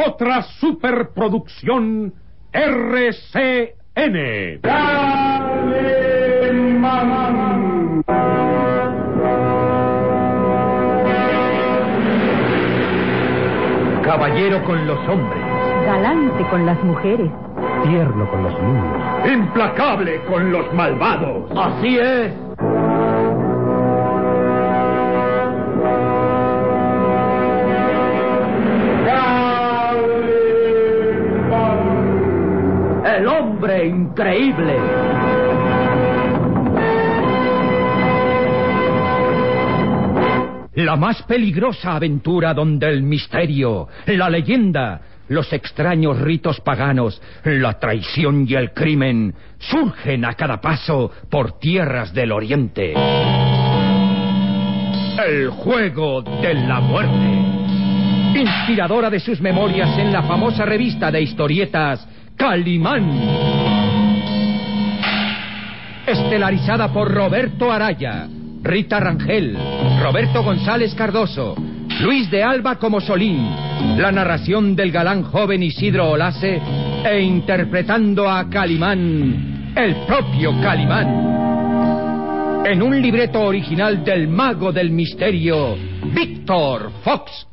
otra superproducción RCN. Calimán. Caballero con los hombres, galante con las mujeres, tierno con los niños, Implacable con los malvados. así es. El hombre increíble. La más peligrosa aventura donde el misterio, la leyenda, los extraños ritos paganos, la traición y el crimen surgen a cada paso por tierras del oriente. El juego de la muerte. Inspiradora de sus memorias en la famosa revista de historietas Calimán. Estelarizada por Roberto Araya, Rita Rangel, Roberto González Cardoso, Luis de Alba como Solín, la narración del galán joven Isidro Olase e interpretando a Calimán, el propio Calimán. En un libreto original del mago del misterio, Víctor Fox.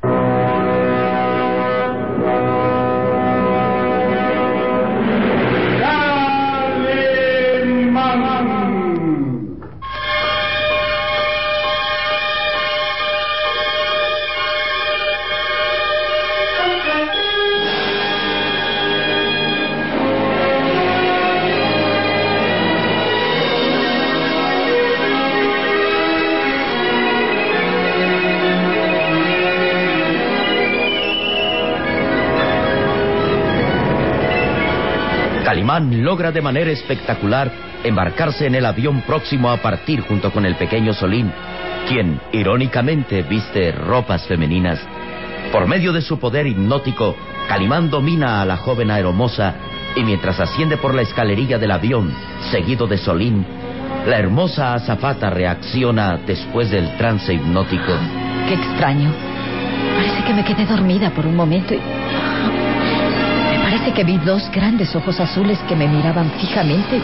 Calimán logra de manera espectacular embarcarse en el avión próximo a partir junto con el pequeño Solín, quien irónicamente viste ropas femeninas. Por medio de su poder hipnótico, Calimán domina a la joven aeromoza y mientras asciende por la escalerilla del avión, seguido de Solín, la hermosa azafata reacciona después del trance hipnótico. Qué extraño. Parece que me quedé dormida por un momento y... Parece que vi dos grandes ojos azules que me miraban fijamente.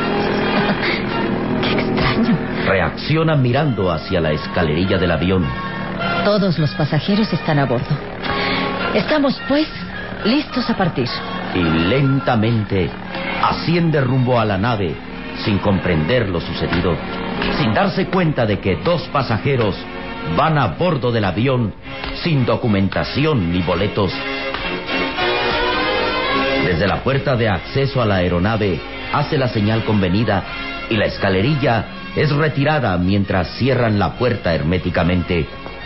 ¡Qué extraño! Reacciona mirando hacia la escalerilla del avión. Todos los pasajeros están a bordo. Estamos, pues, listos a partir. Y lentamente asciende rumbo a la nave, sin comprender lo sucedido, sin darse cuenta de que dos pasajeros van a bordo del avión sin documentación ni boletos. Desde la puerta de acceso a la aeronave hace la señal convenida y la escalerilla es retirada mientras cierran la puerta herméticamente.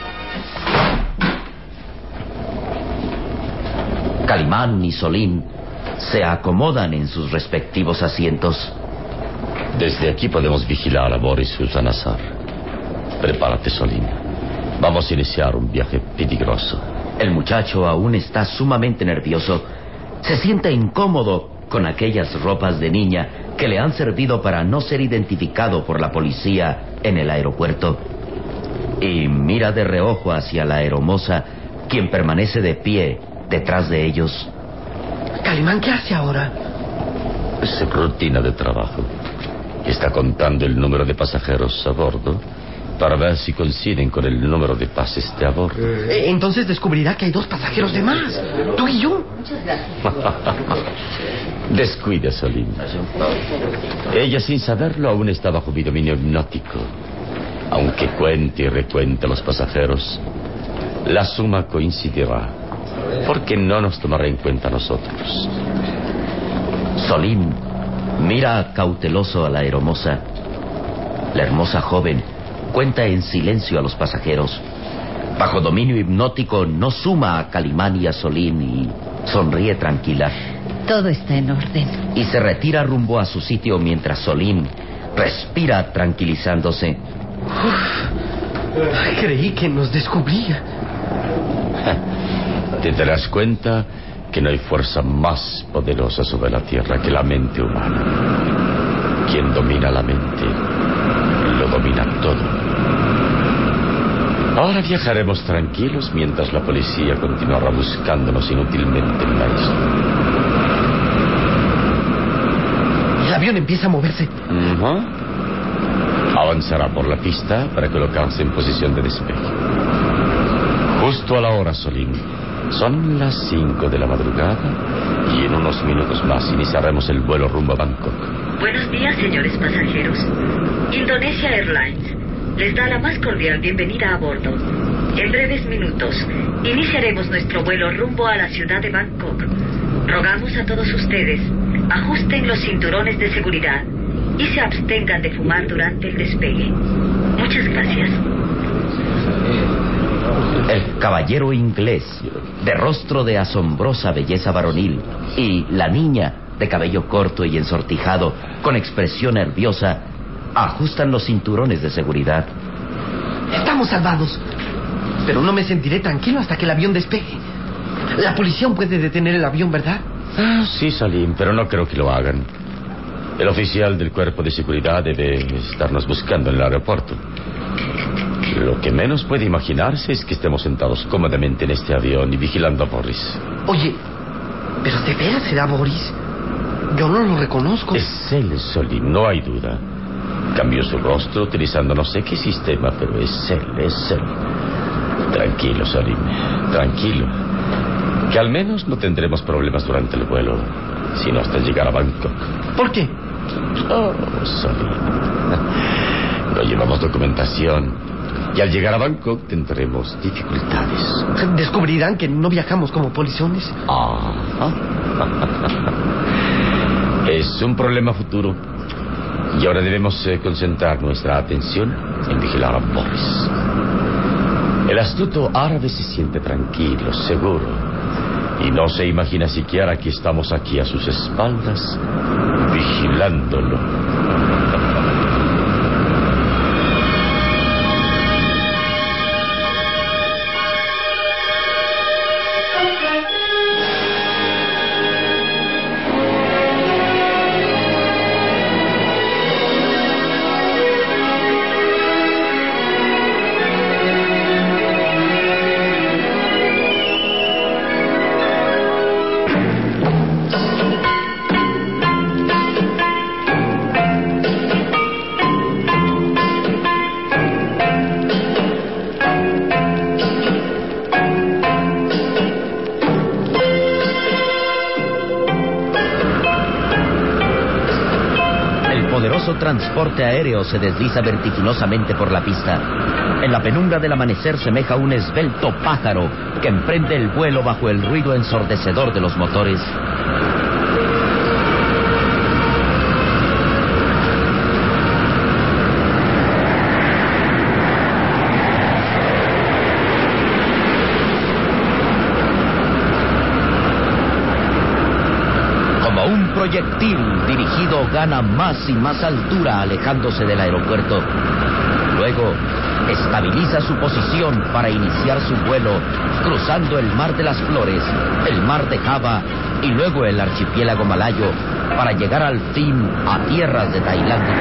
Calimán y Solín se acomodan en sus respectivos asientos. Desde aquí podemos vigilar a Boris Sultanazar. Prepárate, Solín. Vamos a iniciar un viaje peligroso. El muchacho aún está sumamente nervioso. Se siente incómodo con aquellas ropas de niña que le han servido para no ser identificado por la policía en el aeropuerto. Y mira de reojo hacia la aeromoza, quien permanece de pie detrás de ellos. Calimán, ¿qué hace ahora? Es rutina de trabajo. Está contando el número de pasajeros a bordo para ver si coinciden con el número de pases de a bordo. Entonces descubrirá que hay dos pasajeros de más. Tú y yo. Descuida, Solín. Ella, sin saberlo, aún está bajo mi dominio hipnótico. Aunque cuente y recuente a los pasajeros, la suma coincidirá, porque no nos tomará en cuenta a nosotros. Solín mira cauteloso a la aeromoza. La hermosa joven cuenta en silencio a los pasajeros. Bajo dominio hipnótico no suma a Calimán y a Solín y sonríe tranquila. Todo está en orden. Y se retira rumbo a su sitio mientras Solín respira tranquilizándose. Creí que nos descubría. Te darás cuenta que no hay fuerza más poderosa sobre la tierra que la mente humana. Quien domina la mente lo domina todo. Ahora viajaremos tranquilos mientras la policía continuará buscándonos inútilmente en la isla. El avión empieza a moverse. Avanzará por la pista para colocarse en posición de despegue. Justo a la hora, Solín. Son las 5 de la madrugada y en unos minutos más iniciaremos el vuelo rumbo a Bangkok. Buenos días, señores pasajeros. Indonesia Airlines les da la más cordial bienvenida a bordo. En breves minutos iniciaremos nuestro vuelo rumbo a la ciudad de Bangkok. Rogamos a todos ustedes, ajusten los cinturones de seguridad y se abstengan de fumar durante el despegue. Muchas gracias. El caballero inglés, de rostro de asombrosa belleza varonil, y la niña, de cabello corto y ensortijado, con expresión nerviosa, ajustan los cinturones de seguridad. Estamos salvados. Pero no me sentiré tranquilo hasta que el avión despegue. La policía aún puede detener el avión, ¿verdad? Sí, Salim, pero no creo que lo hagan. El oficial del cuerpo de seguridad debe estarnos buscando en el aeropuerto. Lo que menos puede imaginarse es que estemos sentados cómodamente en este avión y vigilando a Boris. Oye, ¿pero de veras será Boris? Yo no lo reconozco. Es él, Salim, no hay duda. Cambió su rostro utilizando no sé qué sistema, pero es él. Tranquilo, Salim, tranquilo. Que al menos no tendremos problemas durante el vuelo, sino hasta llegar a Bangkok. ¿Por qué? Oh, Salim. No llevamos documentación. Y al llegar a Bangkok tendremos dificultades. ¿Descubrirán que no viajamos como polizones? Es un problema futuro. Y ahora debemos concentrar nuestra atención en vigilar a Boris. El astuto árabe se siente tranquilo, seguro. Y no se imagina siquiera que estamos aquí a sus espaldas, vigilándolo. Transporte aéreo se desliza vertiginosamente por la pista. En la penumbra del amanecer semeja un esbelto pájaro que emprende el vuelo bajo el ruido ensordecedor de los motores. Proyectil dirigido gana más y más altura alejándose del aeropuerto. Luego estabiliza su posición para iniciar su vuelo cruzando el Mar de las Flores, el Mar de Java y luego el archipiélago malayo para llegar al fin a tierras de Tailandia.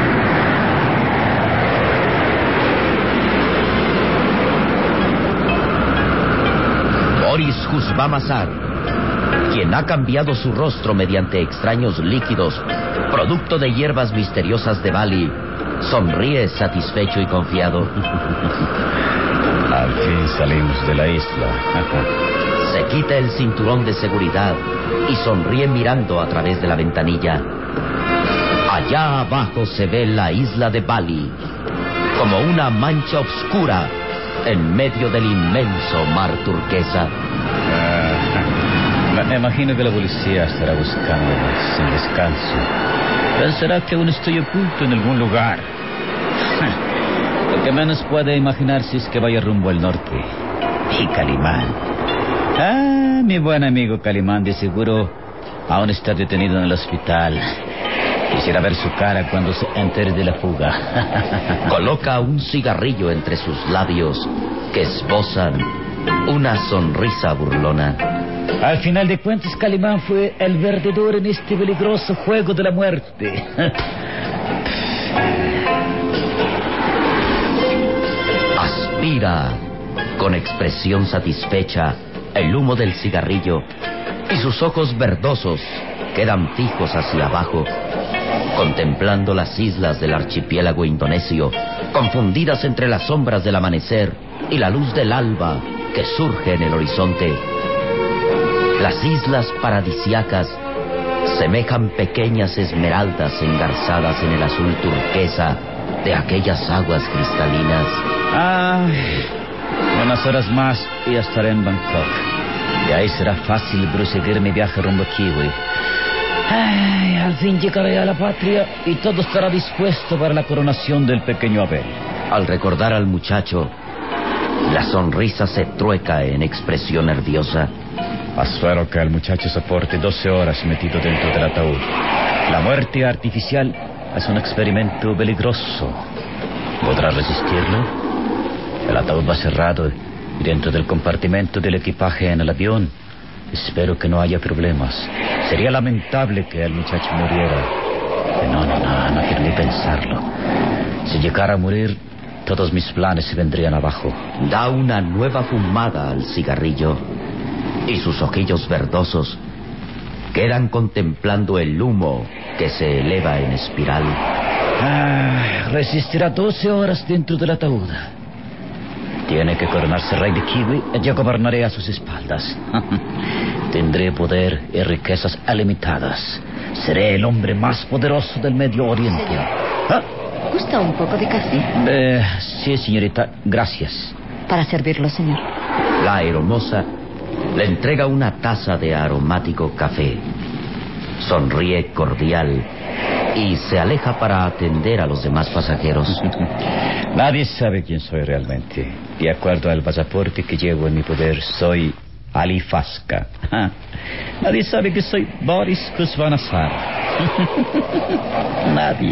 Boris Husbamazar, quien ha cambiado su rostro mediante extraños líquidos, producto de hierbas misteriosas de Bali, sonríe satisfecho y confiado. Al fin salimos de la isla. Se quita el cinturón de seguridad y sonríe mirando a través de la ventanilla. Allá abajo se ve la isla de Bali, como una mancha oscura en medio del inmenso mar turquesa. Me imagino que la policía estará buscándome sin descanso. Pensará que aún estoy oculto en algún lugar. Lo que menos puede imaginarse es que vaya rumbo al norte. Y Calimán. Mi buen amigo Calimán de seguro aún está detenido en el hospital. Quisiera ver su cara cuando se entere de la fuga. Coloca un cigarrillo entre sus labios que esbozan una sonrisa burlona. Al final de cuentas, Calimán fue el perdedor en este peligroso juego de la muerte. Respira con expresión satisfecha el humo del cigarrillo y sus ojos verdosos quedan fijos hacia abajo, contemplando las islas del archipiélago indonesio, confundidas entre las sombras del amanecer y la luz del alba que surge en el horizonte. Las islas paradisiacas semejan pequeñas esmeraldas engarzadas en el azul turquesa de aquellas aguas cristalinas. Unas horas más y estaré en Bangkok. Y ahí será fácil proseguir mi viaje rumbo a Kiwi. Al fin llegaré a la patria y todo estará dispuesto para la coronación del pequeño Abel. Al recordar al muchacho, la sonrisa se trueca en expresión nerviosa. Espero que el muchacho soporte 12 horas metido dentro del ataúd. La muerte artificial es un experimento peligroso. ¿Podrá resistirlo? El ataúd va cerrado y dentro del compartimento del equipaje en el avión. Espero que no haya problemas. Sería lamentable que el muchacho muriera. No quiero ni pensarlo. Si llegara a morir, todos mis planes se vendrían abajo. Da una nueva fumada al cigarrillo y sus ojillos verdosos quedan contemplando el humo que se eleva en espiral. Resistirá 12 horas dentro del ataúd. Tiene que coronarse rey de Kiwi y yo gobernaré a sus espaldas. Tendré poder y riquezas ilimitadas. Seré el hombre más poderoso del Medio Oriente. ¿Gusta un poco de café? Sí, señorita, gracias. Para servirlo, señor. La aeromoza le entrega una taza de aromático café. Sonríe cordial y se aleja para atender a los demás pasajeros. Nadie sabe quién soy realmente. De acuerdo al pasaporte que llevo en mi poder, soy Ali Faska. Nadie sabe que soy Boris Kuzvanasar. Nadie.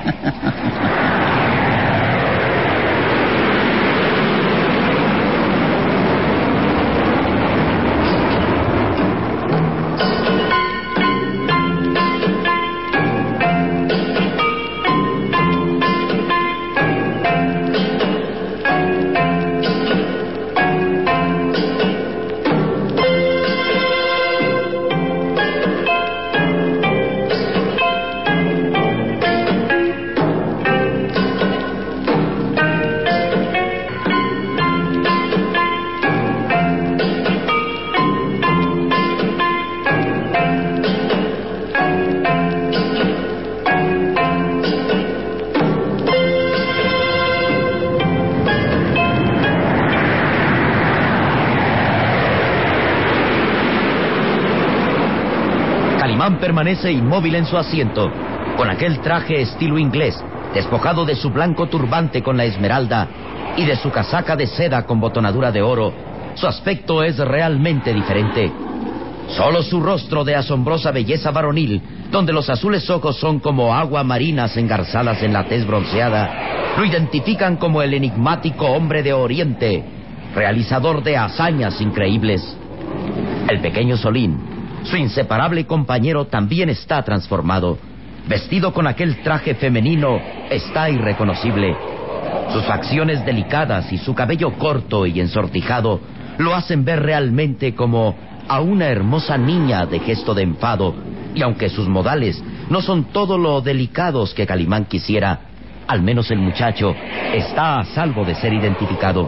Calimán permanece inmóvil en su asiento, con aquel traje estilo inglés, despojado de su blanco turbante con la esmeralda y de su casaca de seda con botonadura de oro. Su aspecto es realmente diferente. Solo su rostro de asombrosa belleza varonil, donde los azules ojos son como agua marinas engarzadas en la tez bronceada, lo identifican como el enigmático hombre de Oriente, realizador de hazañas increíbles. El pequeño Solín, su inseparable compañero, también está transformado. Vestido con aquel traje femenino, está irreconocible. Sus facciones delicadas y su cabello corto y ensortijado lo hacen ver realmente como a una hermosa niña de gesto de enfado. Y aunque sus modales no son todo lo delicados que Calimán quisiera, al menos el muchacho está a salvo de ser identificado.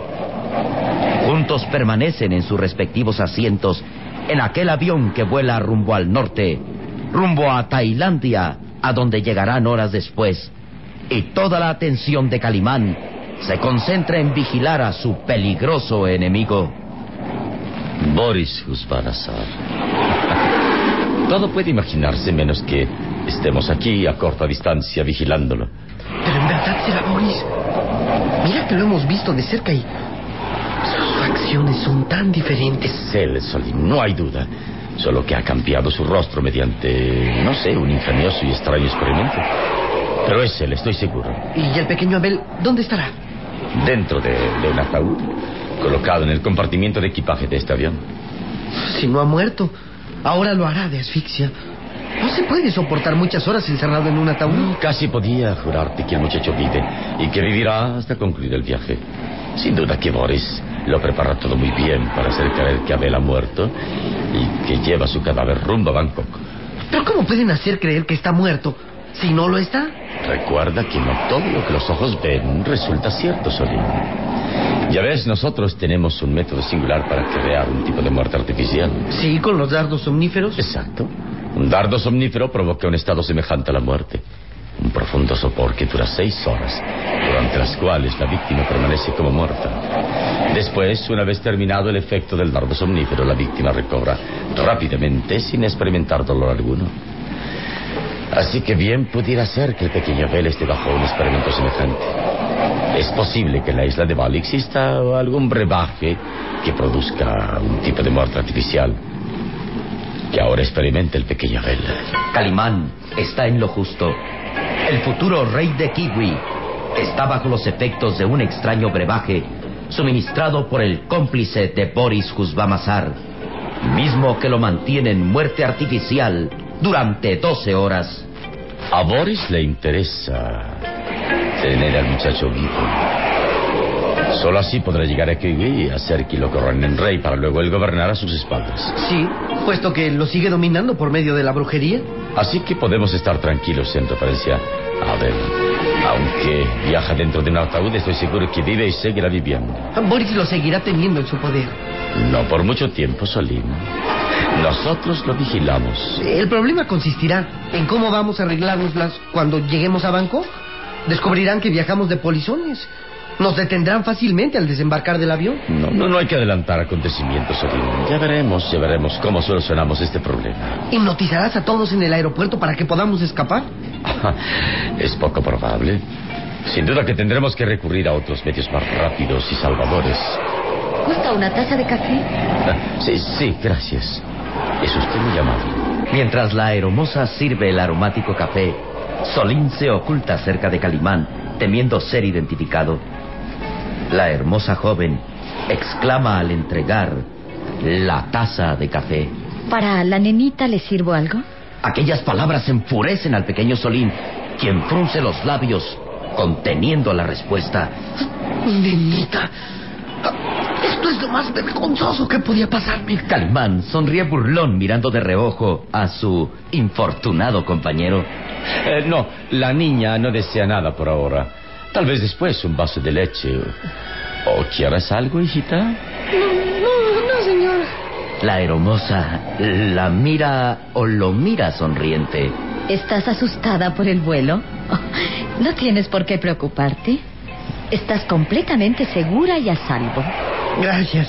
Juntos permanecen en sus respectivos asientos en aquel avión que vuela rumbo al norte, rumbo a Tailandia, a donde llegarán horas después. Y toda la atención de Calimán se concentra en vigilar a su peligroso enemigo. Boris Kuzvanasar. Todo puede imaginarse menos que estemos aquí a corta distancia vigilándolo. Pero en verdad será Boris. Mira que lo hemos visto de cerca y sus facciones son tan diferentes. Es él, Solín, no hay duda. Solo que ha cambiado su rostro mediante, no sé, un ingenioso y extraño experimento. Pero es él, estoy seguro. ¿Y el pequeño Abel dónde estará? Dentro de un ataúd, colocado en el compartimiento de equipaje de este avión. Si no ha muerto, ahora lo hará de asfixia. No se puede soportar muchas horas encerrado en un ataúd. Casi podía jurarte que el muchacho vive y que vivirá hasta concluir el viaje. Sin duda que Boris lo prepara todo muy bien para hacer creer que Abel ha muerto y que lleva su cadáver rumbo a Bangkok. ¿Pero cómo pueden hacer creer que está muerto si no lo está? Recuerda que no todo lo que los ojos ven resulta cierto, Solín. Ya ves, nosotros tenemos un método singular para crear un tipo de muerte artificial. Sí, con los dardos somníferos. Exacto. Un dardo somnífero provoca un estado semejante a la muerte. Un profundo sopor que dura 6 horas, durante las cuales la víctima permanece como muerta. Después, una vez terminado el efecto del dardo somnífero, la víctima recobra rápidamente sin experimentar dolor alguno. Así que bien pudiera ser que el pequeño Abel esté bajo un experimento semejante. Es posible que en la isla de Bali exista algún brebaje que produzca un tipo de muerte artificial que ahora experimente el pequeño Abel. Calimán está en lo justo. El futuro rey de Kiwi está bajo los efectos de un extraño brebaje suministrado por el cómplice de Boris Husbamazar, mismo que lo mantiene en muerte artificial durante 12 horas. A Boris le interesa tener al muchacho vivo. Solo así podrá llegar a Kiwi y hacer que lo coronen rey para luego él gobernar a sus espaldas. Sí, puesto que lo sigue dominando por medio de la brujería. Así que podemos estar tranquilos en referencia a Abel. Aunque viaja dentro de un ataúd, estoy seguro que vive y seguirá viviendo. Boris lo seguirá teniendo en su poder. No por mucho tiempo, Solín. Nosotros lo vigilamos. El problema consistirá en cómo vamos a arreglárnoslas cuando lleguemos a Bangkok. Descubrirán que viajamos de polizones. Nos detendrán fácilmente al desembarcar del avión. No hay que adelantar acontecimientos, Solín. Ya veremos cómo solucionamos este problema. ¿Hipnotizarás a todos en el aeropuerto para que podamos escapar? Es poco probable. Sin duda que tendremos que recurrir a otros medios más rápidos y salvadores. ¿Gusta una taza de café? Sí, gracias. Es usted muy amable. Mientras la aeromoza sirve el aromático café, Solín se oculta cerca de Calimán, temiendo ser identificado. La hermosa joven exclama al entregar la taza de café. ¿Para la nenita le sirvo algo? Aquellas palabras enfurecen al pequeño Solín, quien frunce los labios, conteniendo la respuesta. Nenita, esto es lo más vergonzoso que podía pasarme. Calimán sonríe burlón mirando de reojo a su infortunado compañero. No, la niña no desea nada por ahora. Tal vez después un vaso de leche. ¿O quieres algo, hijita? No, señor. La hermosa la mira o lo mira sonriente. ¿Estás asustada por el vuelo? Oh, no tienes por qué preocuparte. Estás completamente segura y a salvo. Gracias.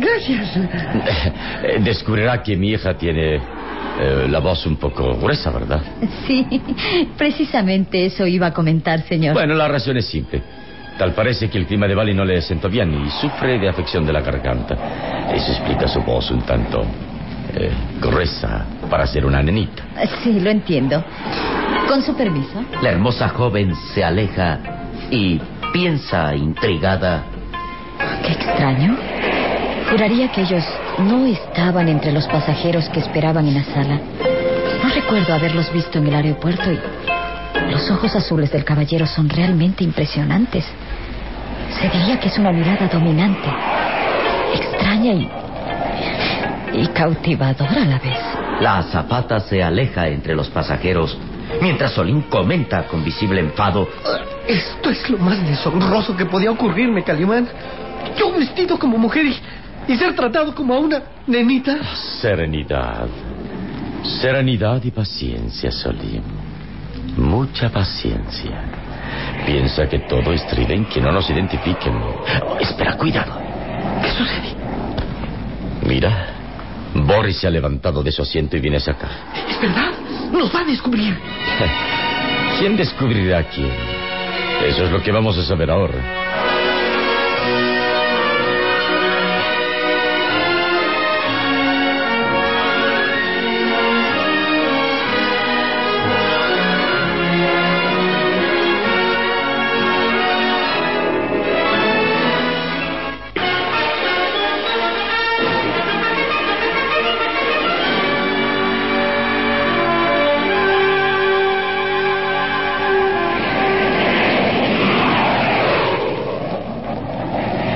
Descubrirá que mi hija tiene la voz un poco gruesa, ¿verdad? Sí, precisamente eso iba a comentar, señor. Bueno, la razón es simple. Tal parece que el clima de Bali no le sentó bien y sufre de afección de la garganta. Eso explica su voz un tanto gruesa para ser una nenita. Sí, lo entiendo. Con su permiso. La hermosa joven se aleja y piensa intrigada. Qué extraño. Juraría que ellos no estaban entre los pasajeros que esperaban en la sala. No recuerdo haberlos visto en el aeropuerto y los ojos azules del caballero son realmente impresionantes. Se diría que es una mirada dominante, extraña y cautivadora a la vez. La azafata se aleja entre los pasajeros, mientras Solín comenta con visible enfado. Esto es lo más deshonroso que podía ocurrirme, Calimán. Yo vestido como mujer y ser tratado como a una nenita. Serenidad y paciencia, Solín. Mucha paciencia. Piensa que todo estriba en que no nos identifiquen. Espera, cuidado. ¿Qué sucede? Mira, Boris se ha levantado de su asiento y viene hacia acá. Es verdad, nos va a descubrir. ¿Quién descubrirá a quién? Eso es lo que vamos a saber ahora.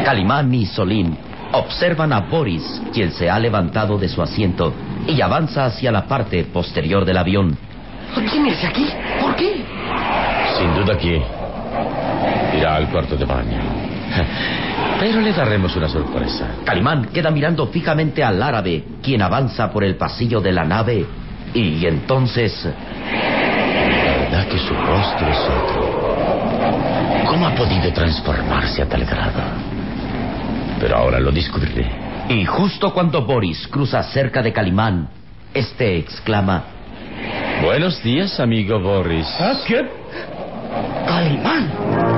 Calimán y Solín observan a Boris, quien se ha levantado de su asiento y avanza hacia la parte posterior del avión. ¿Quién es aquí? ¿Por qué? Sin duda aquí. Irá al cuarto de baño. Pero le daremos una sorpresa. Calimán queda mirando fijamente al árabe, quien avanza por el pasillo de la nave, y entonces... La verdad que su rostro es otro. ¿Cómo ha podido transformarse a tal grado? Pero ahora lo descubriré. Y justo cuando Boris cruza cerca de Calimán, este exclama: Buenos días, amigo Boris. ¿Quién? ¡Calimán!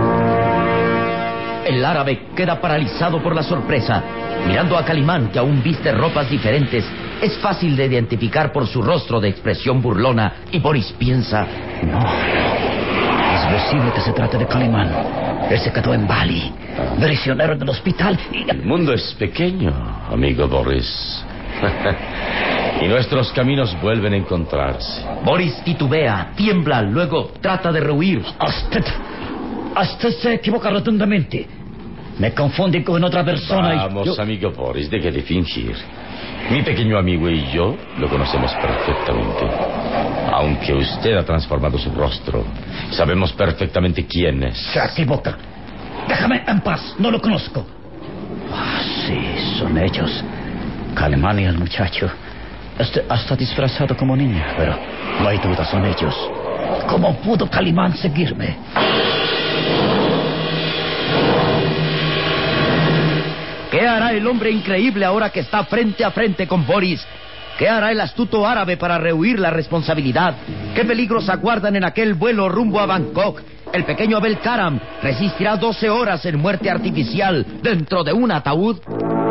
El árabe queda paralizado por la sorpresa. Mirando a Calimán, que aún viste ropas diferentes, es fácil de identificar por su rostro de expresión burlona, y Boris piensa: No. Es posible que se trate de Calimán. Él se quedó en Bali, prisionero del hospital y... El mundo es pequeño, amigo Boris. Y nuestros caminos vuelven a encontrarse. Boris titubea, tiembla, luego trata de rehuir. Usted se equivoca rotundamente. Me confunde con otra persona. Vamos, amigo Boris, deje de fingir. Mi pequeño amigo y yo lo conocemos perfectamente. Aunque usted ha transformado su rostro, sabemos perfectamente quién es. Se equivoca. Déjame en paz, no lo conozco. Sí, son ellos. Calimán y el muchacho. Está disfrazado como niña, pero no hay duda, son ellos. ¿Cómo pudo Calimán seguirme? ¿Qué hará el hombre increíble ahora que está frente a frente con Boris? ¿Qué hará el astuto árabe para rehuir la responsabilidad? ¿Qué peligros aguardan en aquel vuelo rumbo a Bangkok? El pequeño Abel Karam resistirá 12 horas en muerte artificial dentro de un ataúd.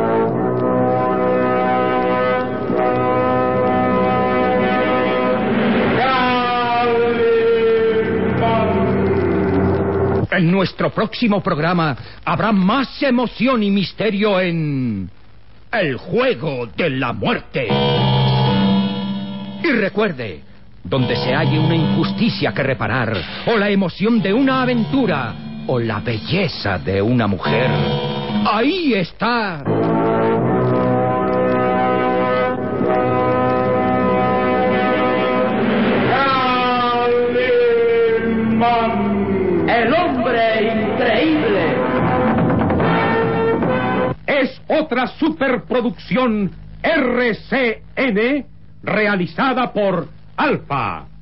En nuestro próximo programa habrá más emoción y misterio en... El juego de la muerte. Y recuerde, donde se halle una injusticia que reparar, o la emoción de una aventura, o la belleza de una mujer, ahí está... El hombre increíble. Es otra superproducción RCN realizada por Alfa.